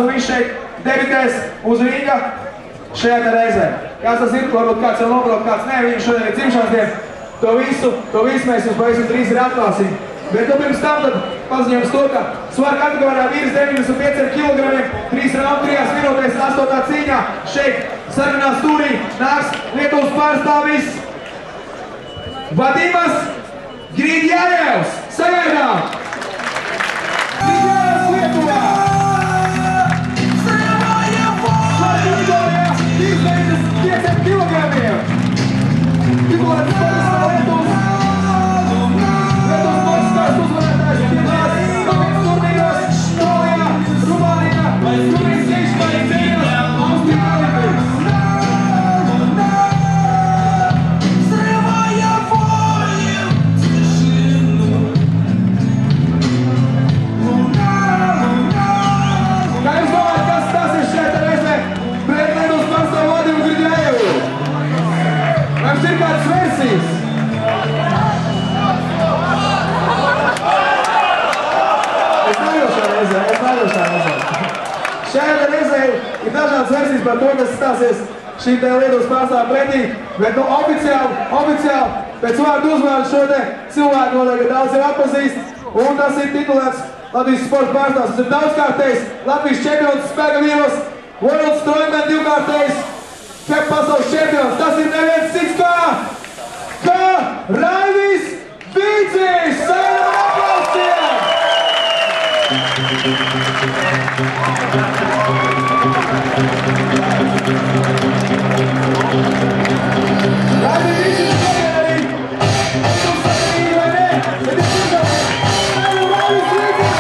Viņš šeit debitēs uz ringa šajā te reizē. Kāds tas ir, varbūt kāds jau nobrauc, kāds nē, viņam šodien ir dzimšanas diena. To visu mēs jums pavisam drīz ir atklāsim. Bet nu pirms tam tad paziņojums to, ka svara kategorijā vīrs 95 kg, 3 raundu 3 minūtēs 8. cīņā. Šeit sarkanā stūrī nāks Lietuvas pārstāvis Vadimas Grīdjājevs. Sagaidām! Grīdjājevs Lietuvā! Šajā reizē ir dažādas versijas par to, kas stāsies šīm te Lietuvas pārstāvju pretī, bet nu oficiāli pēc vārdu uzvārdu šo te cilvēku noteikti daudz jau atpazīst, un tas ir titulēts Latvijas sporta pārstāvs. Tas ir daudzkārtējs Latvijas čempions spēka vīros, World Strongman divkārtējs pasaules čempions. Tas ir neviens cits kā Raivis Vīdzis! Saimam aplausiem! Raivis Vīdzis arī! Es jums sakarīju vai ne? Bet es jums sakarīju! Raivis Vīdzis!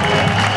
Paldies!